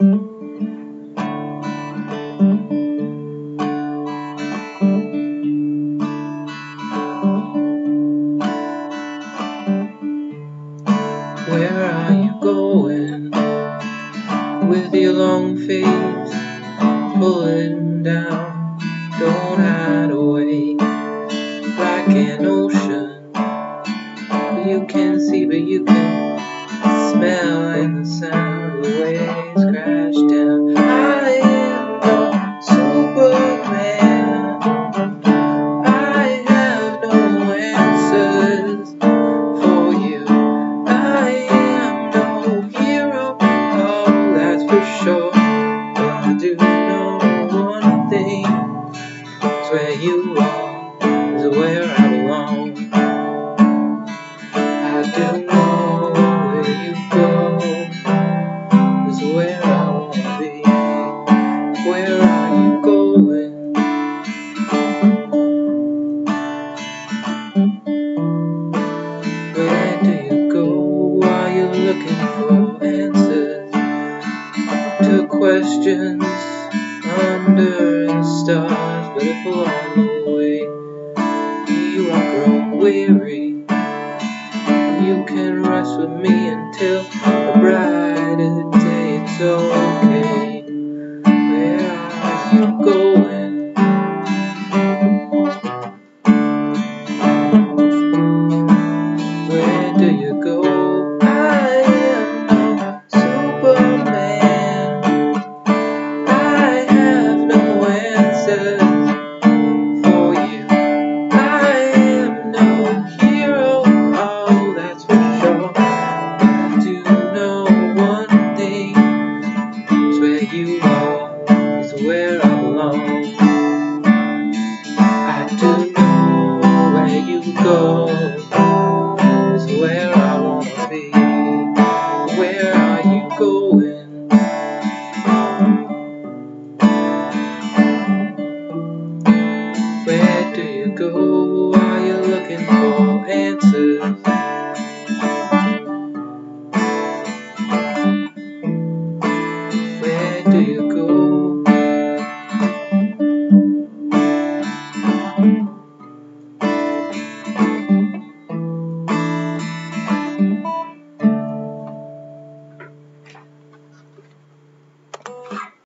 Where are you going with your long face pulling down? Don't hide away like an ocean. You can't see, but you can smell in the sound of the waves crash down. I am no Superman. I have no answers for you. I am no hero, oh, that's for sure. But I do know one thing, is where you are, is where I belong. I do know where you go, is where I wanna be. Where are you going? Where do you go? Are you looking for answers to questions under the stars? But if along the way you are grown weary, you can rest with me until a brighter day. It's okay. Where are you going? Where do you go? I am no Superman. I have no answers for you. I am no hero, oh, that's for sure. I do know one thing, is where you are, is where I belong. I do know where you go, is where I wanna be. Where are you going? Where do you go?